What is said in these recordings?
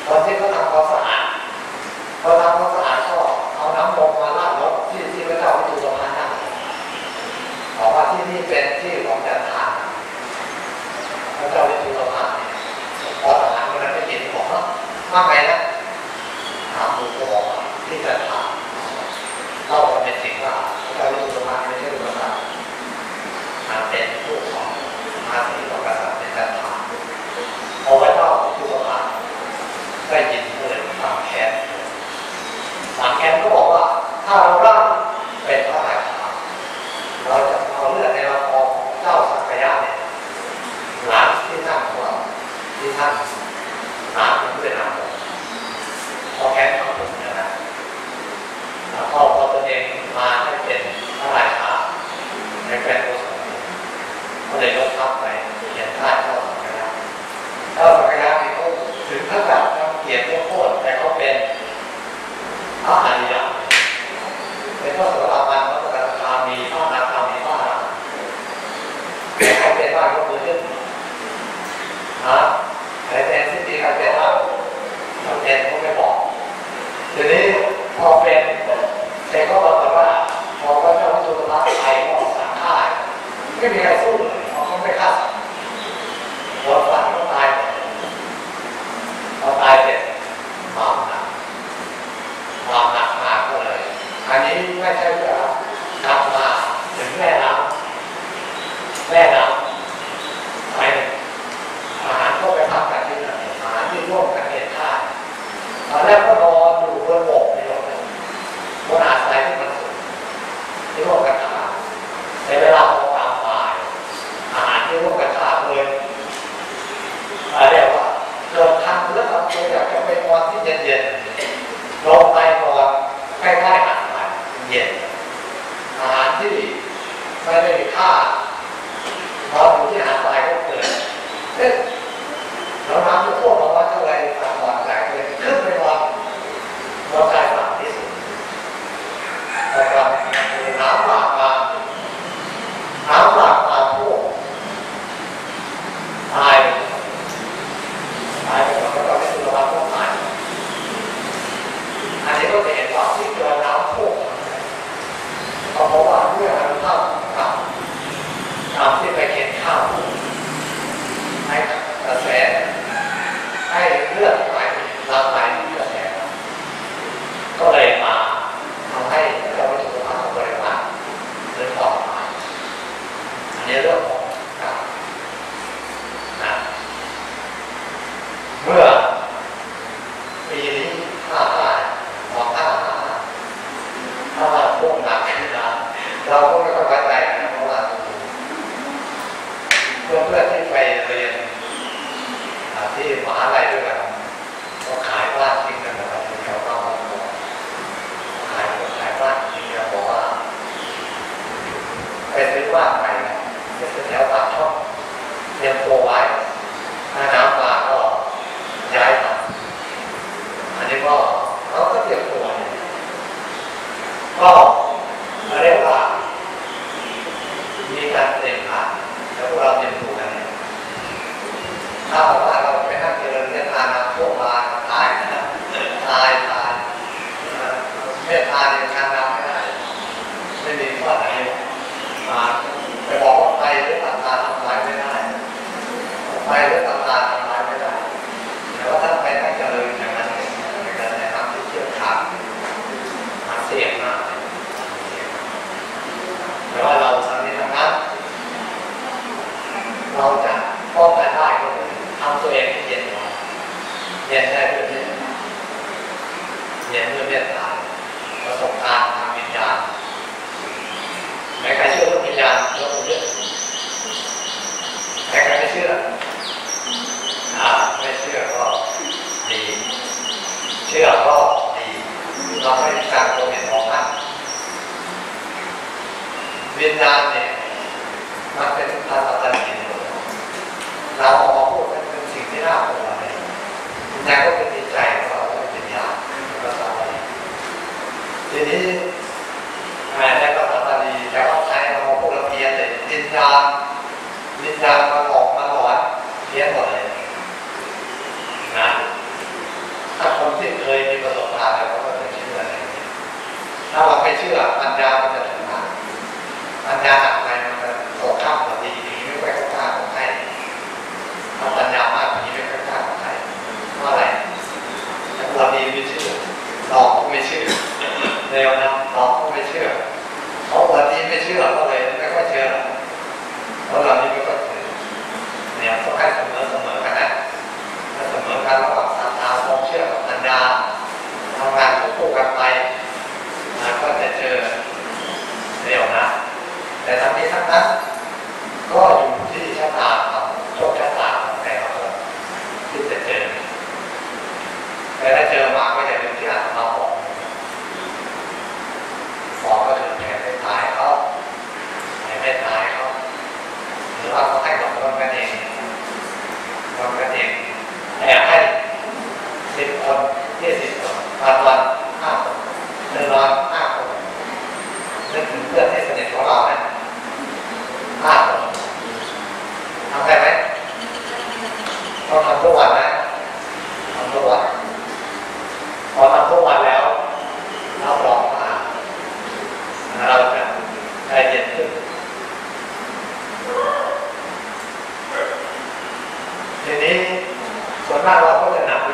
คนที่เขาทำความสะอาดเขาทำความสะอาดก็เอาน้ำลงมาลาดรถที่พระเจ้าวิจุฬาภานั่งบอกว่าที่นี่เป็นที่ของจันทานพระเจ้าวิจุฬาภาพอทหารคนนั้นไปเห็นบอกว่าไงนะถามดูก็บอกที่จันทานเล่าความเป็นจริงว่าพระเจ้าวิจุฬาภาไม่ใช่วิจุฬาภาเป็นผู้ของมาสีของกษัตริย์ในจันทานพอพระเจ้าวิจุฬาภาได้ยินเลยความแค้นความแค้นก็บอกว่าถ้าเราร่างเป็นพระราชาเราจะเอาเลือดในลำคอเจ้าสักยะเนี่ยหลานที่นั่งของเราที่ท่านหลานเป็นผู้ได้นำผมพอแค้นของผมเนี่ยนะแล้วพอตัวเองมาให้เป็นพระราชาในแคว้นโกศลก็เลยยกทัพไปเขียนท่าเจ้าสักยะเจ้าสักยะนี่เขาถึงขนาดเขียนยกโทษแต่เขาเป็นพระอริยะเป็นพระโสดาบันพระสกทาคามีพระอนาคามีพระอรหันต์ใครเป็นบ้างยกมือขึ้นใครเป็นสิ่งที่ใครเป็นบ้างเราเป็นก็ไม่บอกทีนี้พอเป็นแต่ก็บอกว่าพอพระเจ้าวิจุฬาภาไปก็สั่งฆ่าไม่มีใครสู้เลยเขาไม่ฆ่าหัวฟันก็ตายพอตายเสร็จความหนักมาก็เลยอันนี้ไม่ใช่เพื่อกลับมาถึงแม่น้ำไปอาหารก็ไปพักกันที่นั่นอาหารที่ร่วมกันเห็นท่าตอนแรกก็นอนอยู่บนบกนี่หรอกบนอาศัยที่มันสูงที่ร่วมกันทานในเวลาของตามบ่ายอาหารที่ร่วมกันทานเลยเรียกว่าเกิดทำแล้วเราอยากจะไปนอนที่เย็นๆลงไปนอนใกล้ๆอาหารเย็นอาหารที่ไม่ได้ค่านอนอยู่ที่อาหารตายก็เกิดแล้วน้ำจะท่วมลงมาเท่าไรตามนอนไหลเลยขึ้นไปนอนชายฝั่งที่สุดแต่ก่อนน้ำหลากมาท่วมตายไปแล้วก็ไม่รู้ว่าต้องตายอันนี้ก็จะเห็นว่าที่เกิดน้ำท่วมเพราะว่าเมื่อเราเข้ากับที่ไปเก็บข้าวให้กระแสให้เลือดไหลหลั่งไหลที่กระแสก็เลยมาทำให้เราไม่ถูกทางบริวารหรือต่อมาอันนี้เรื่องของการนะเมื่อปีนี้55 ถ้าพวกหนักขึ้นมาเราก็ไม่ค่อยไว้ใจนะเพราะว่าเพื่อนที่ไปเรียนที่มหาลัยด้วยกันก็ขายบ้านทิ้งกันนะครับแถวบ้านขายบ้านทิ้งกันบอกว่าไปซื้อบ้านใหม่เป็นแถวปากช่องเตรียมตัวไว้ถ้าน้ำมาก็ย้ายมาอันนี้ก็เขาก็เตรียมตัวก็เรียกว่ามีการเตรียมการแล้วพวกเราเตรียมตัวกันถ้าบอกว่าเราไปนั่งเจริญเมตตาพวกมาตายนะตายเมตตาเนี่ยการนำไม่ได้ไม่มีข้อไหนไปบอกว่าไปหรือตัดตาทำลายไม่ได้ไปหรือตัดตาทำลายไม่ได้แต่ว่าถ้าไปนั่งเจริญอย่างนั้นในการแนะนำที่เชี่ยวชาญเสี่ยงมากแต่ว่าเราทำในทางนั้นเราจะป้องกันได้ก็คือทำตัวเองให้เย็นไว้เย็นได้ด้วยเย็นด้วยเมตตาประสบการณ์ทางวิญญาณใครเชื่อเรื่องวิญญาณยกมือขึ้นใครไม่เชื่อไม่เชื่อก็ดีเชื่อก็ดีเราไม่ได้การตัวเองของท่านวิญญาณเนี่ยมันเป็นภาษาตะลินเราออกมาพูดเป็นสิ่งที่น่ากลัวเลยวิญญาณก็เป็นจิตใจของเราเป็นวิญญาณภาษาตะลินทีนี้ในภาษาตะลินแต่ว่าใช้เราพูดละเพียนเลยวิญญาณมันออกมาหลอนเพี้ยนหมดเลยนะ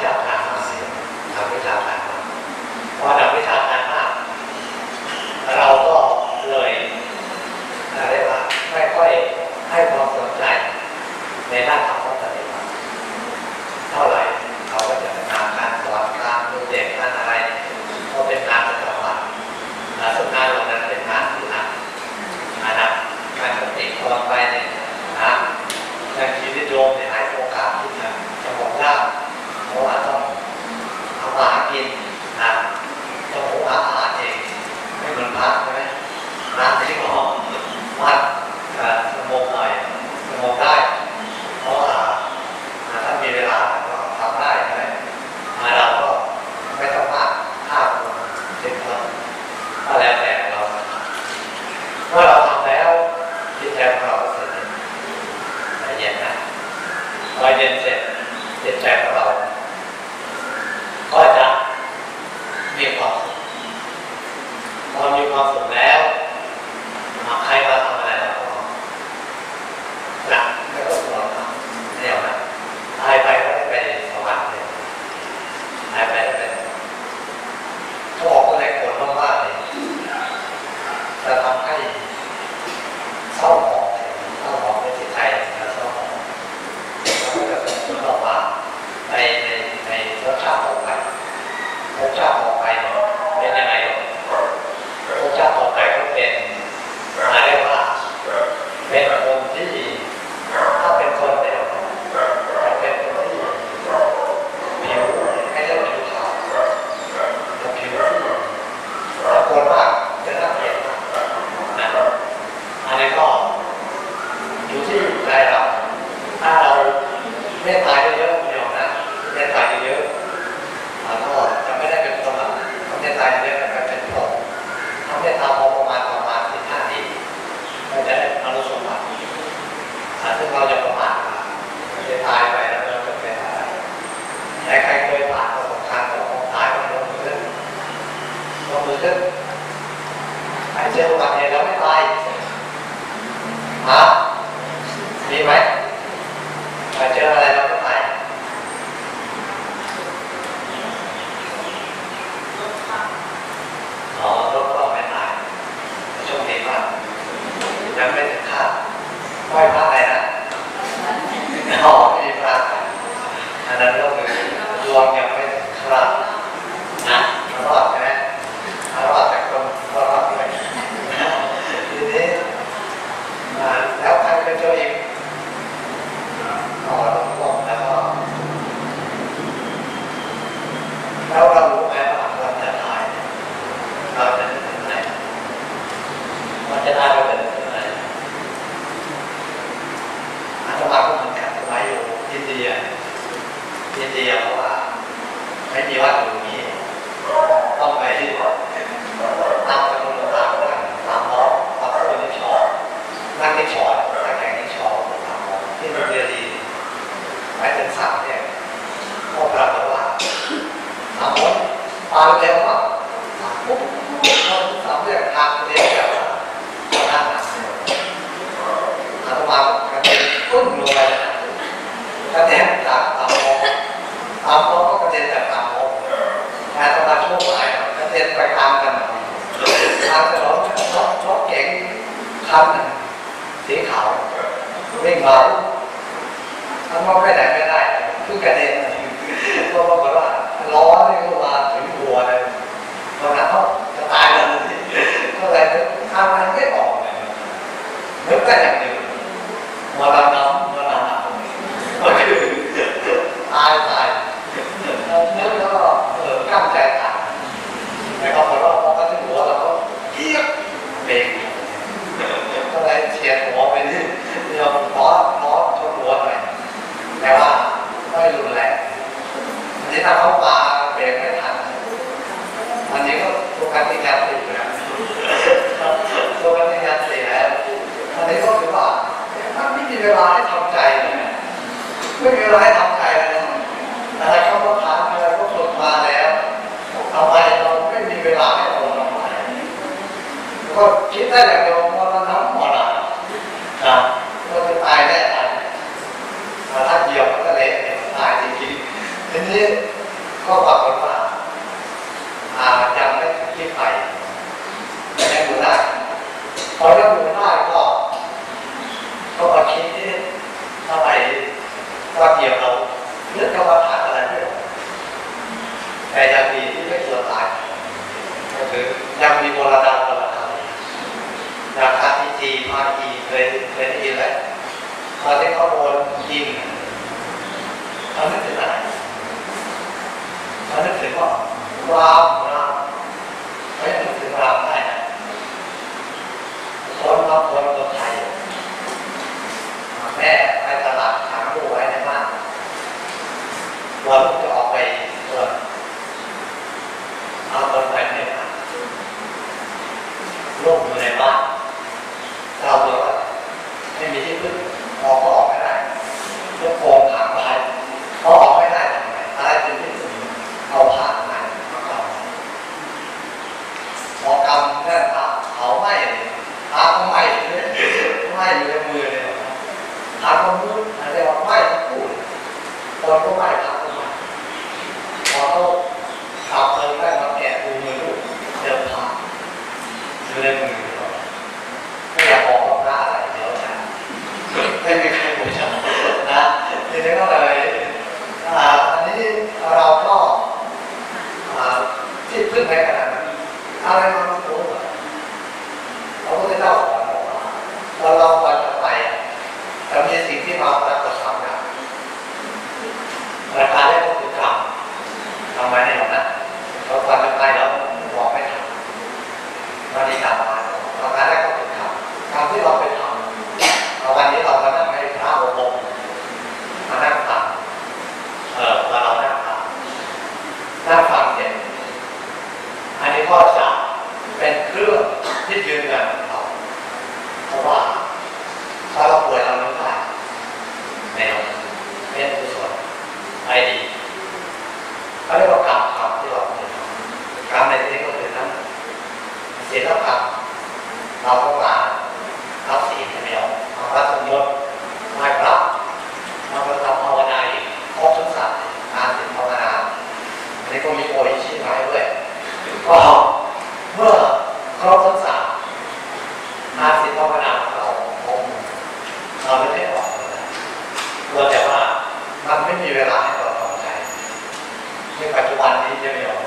ชาการมากทำวิชาการมากพอทำวิชาการมากเราก็เลยเรียกว่าไม่ค่อยให้ความสนใจในด้านธรรมะปฏิบัติเท่าไหร่เขาก็จะงานการสอนการดูเด็กการอะไรก็เป็นงานประจำวันซึ่งงานเหล่านั้นเป็นงานที่หนักนะครับการปฏิบัติไปเนี่ยนะในชีวิตโยมเนี่ยให้โอกาสที่จะมองยากเพราะว่าต้องทำมาหากินนะต้องหาอาหารเองไม่เหมือนพระใช่ไหมร้านที่ก็วัดสงบหน่อยสงบได้เพราะว่าถ้ามีเวลาก็ทำได้ใช่ไหมเราก็ไม่ต้องมากห้าคนเจ็ดคนก็แล้วแต่เราเมื่อเราทำแล้วจิตใจของเราก็เสร็จเย็นนะพอเย็นเสร็จจิตใจของเราก็จะมีความสุขพอมีความสุขแล้วใครมาทำอะไรเราก็หลักไม่ต้องห่วงเดี๋ยวนะตายไปก็ได้ไปสวรรค์เลยตายไปได้ไปเขาบอกว่าในคนมากๆเลยจะทำให้เศร้าหมองในจิตใจและเศร้าหมองแล้วก็จะส่งผลออกมาในรสชาติต่อไปรสชาติต่อไปเป็นยังไงรสชาติต่อไปก็เป็นเรียกว่าเป็นคนที่ถ้าเป็นคนเดียวจะเป็นคนที่ผิวไม่ใช่ผิวขาวแต่ผิวที่ถ้าคนมากจะน่าเกลียดมากนะอันนี้ก็อยู่ที่ใจเราถ้าเราเมตตาเยอะๆเดียวนะเมตตาเยอะๆก็จะไม่ได้เป็นคนแบบเมตตาเยอะๆจะเป็นคนทำเมตตาพอประมาณ15 นาทีเราจะได้อนุสมบัติซึ่งเราจะประมาทจะตายไปแล้วเราจะเป็นอะไรใครเคยผ่านประสบการณ์ของตายก็ยกมือขึ้นใครเจออุบัติเหตุแล้วไม่ตายมีไหมใครเจออะไรแล้วไม่ตายรถก็ไม่ตายโชคดีมากยังไม่ถึงคาดไหว้พระอะไรนะมีพระอันนั้นก็คือดวงยังไม่ถึงคาดนะรอดใช่ไหมรอดแต่คนรอดด้วยทีนี้แล้วใครเป็นเจ้าอีกแล้วเรารู้ไหมว่าเราจะตายเราจะถึงไหนเราจะตายเราจะถึงไหนอาตมาก็เหมือนกันสมัยอยู่อินเดียเพราะว่าไม่มีวัดอยู่นี้ต้องไปที่ตามถนนตามล้อตามคนที่ชอนั่งที่ชอนั่งแข่งที่ชอตามล้อที่โรงเรียนดีไปถึง3เนี่ยก็ปรากฏว่าคนตายเร็วมากปุ๊บคน3เนี่ยทางเรียนแบบว่าอาตมากระเด็นปุ้งลงไปกระเด็นจากตามองก็กระเด็นจากตามองอาตมาโชคร้ายกระเด็นไปตามกันทางถนนรถเก๋งคันสีขาววิ่งมาท่านว่าไปไหนไม่ได้เพิ่งกระเด็นเพราะว่าล้อนี่ก็มาถึงหัวเลยตอนนั้นเขาจะตายแล้วก็เลยทำอะไรไม่ออกเลยนึกแต่อย่างเดียวมาลำน้ำก็คือตายนึกแล้วก็กั้นใจตายแต่ก็พอเราพอมาถึงหัวเราก็เอี้ยเบรกก็เลยเฉียดหัวไปนี่เดี๋ยวล้อชนหัวหน่อยแต่ว่าไม่รุนแรงนี่ถ้าเขาปาเบรกไม่ทันอันนี้ก็ตัวการที่ยาติดแล้วตัวการที่ยาติดแล้วอันนี้ก็คือว่ามันไม่มีเวลาให้ทำใจเลยไม่มีเวลาให้ทำใจเลยอะไรเขาก็ทำอะไรก็ฝึกมาแล้วทำไมเราไม่มีเวลาให้เราทำอะไรก็คิดได้อย่างเดียวว่าเราทำหมดอ่ะเราจะตายแน่ตายถ้าเหยียบมันก็เละตายจริงๆทีนี้นี้ก็ปรากฏว่ายังไม่คิดไปยังอยู่ได้พอยังอยู่ได้ก็มาคิดที่เท่าไหร่ว่าเกี่ยวเราเรื่องกรรมฐานอะไรไม่รู้แต่ยังดีที่ไม่ตัวตายก็คือยังมีโบราณราคาที่จีพาอีเคยได้ยินไหมตอนที่เขาโดนยิงเขานึกถึงอะไรเขานึกถึงว่ารามเขายังนึกถึงรามได้นะคนไทยแม่ไปตลาดขังลูกไว้ในบ้านวันลูกจะออกไปเอาคนไปในบ้านลูกอยู่ในบ้านเราบอกว่าไม่มีที่พึ่งออกก็ออกไม่ได้ทุกโกงขังไว้เขาออกไม่ได้ทำไงอะไรเป็นที่สุดเอาผ้าไหนมาเกาพอกำนั่นเขาไม่ผ้าก็ไม่อยู่ในมือเลยผ้าก็มืดอะไรว่าไม่ทั้งคู่คนก็ไม่ผ้าก็ไม่พอเขาขับเพลิงได้มาแกะดูมือลูกเดินผ่านอยู่ในมือไม่อยากบอกว่าหน้าอะไรเดี๋ยวนะไม่มีใครรู้จักนะทีนี้ก็เลยอันนี้เราก็ที่พึ่งในขณะนั้นอะไรมาไม่รู้เราก็จะเล่าก่อนว่าเราวันจะไปจะมีสิ่งที่มาปรากฏสามอย่างประการแรกก็คือกรรมทำไมในหรอกนะเราวันจะไปแล้วบอกไม่ทันวันนี้กรรมมาประการแรกก็คือกรรมที่เราไปทำวันนี้เรามานั่งให้พระอบรมมานั่งฟังเรานั่งฟังเสร็จอันนี้ก็จะเป็นเครื่องที่ยืนยันเราเพราะว่าถ้าเราป่วยเราไม่ได้ในเราเป็นกุศลไอดีเขาเรียกว่ากรรมที่เราทำกรรมในที่นี้ก็คือทั้งศีลธรรมเราต้องมารับศีลใช่ไหมครับมาพระสมยศมาพระมาประทับภาวนาอีกครบทั้งสัตว์การศีลภาวนาอันนี้ก็มีโออิชิมาด้วยก็เมื่อครบทั้งสัตว์การศีลภาวนาของเราไม่ได้ออกเลยเราแต่ว่ามันไม่มีเวลาให้เราทำใจในปัจจุบันนี้จะไม่ออก